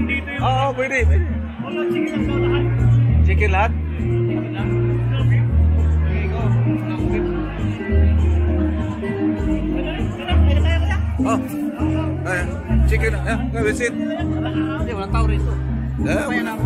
Oo, pwede. Chicken lahat? Oh, chicken, visit. Hindi, walang tao rito. Papayan ako.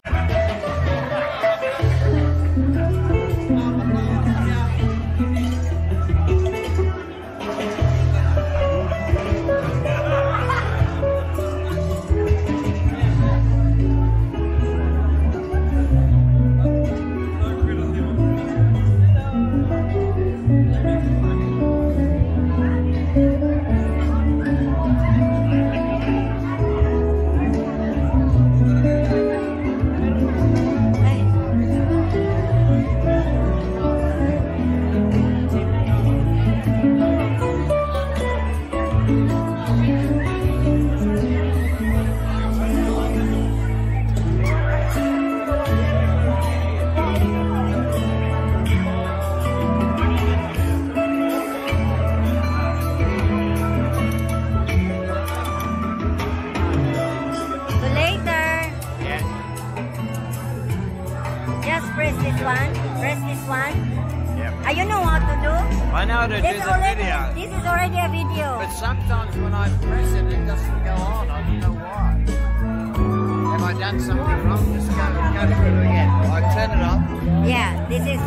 This is already a video. But sometimes when I press it, it doesn't go on. I don't know why. Have I done something wrong? Just go through it again. I turn it up. Yeah, this is.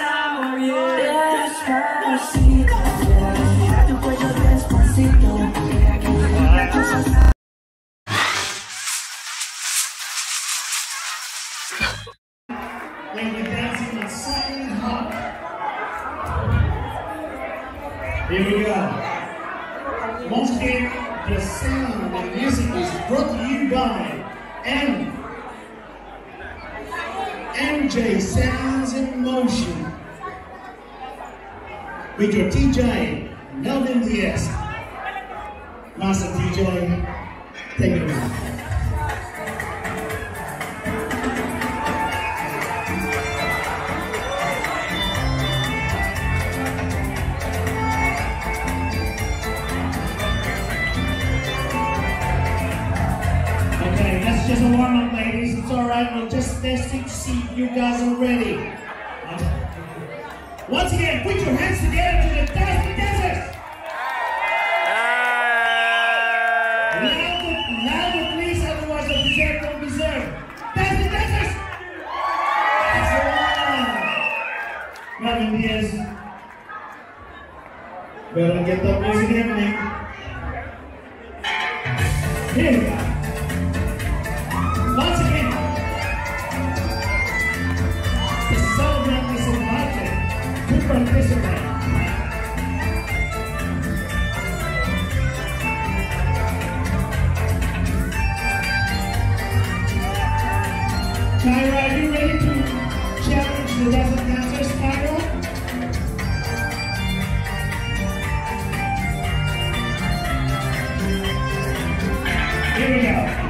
When we're dancing in silent hot. Here we go. Once again, the sound and music is brought to you by MJ Sounds in Motion. With your DJ, Melvin Diez. Master DJ, take it away. Just a warm-up, ladies. It's all right. We'll just testing to see if you guys are ready. Once again, put your hands together to the Dazzling dancers. Louder, please. Otherwise, the dessert don't deserve. Dazzling dancers. That's the one. Melvin Diez. Better get that music happening. Here we go. Once again, the celebrant is invited to participate. Tyra, are you ready to challenge the Dazzling dancers, Tyra? Here we go.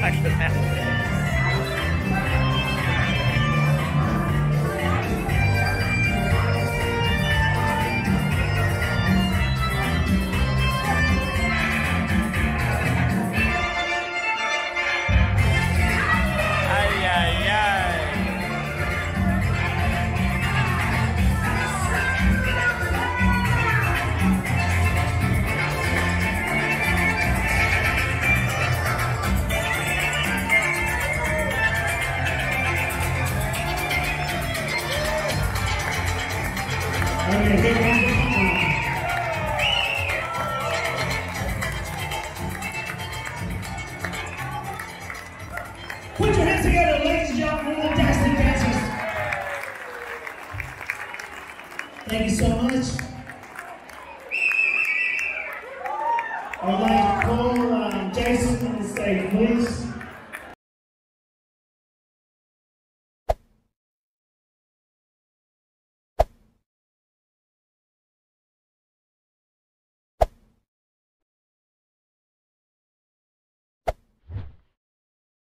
Put your hands together, ladies and gentlemen, for the Dazzling dancers. Thank you so much. I would like to call Jason on the stage, please.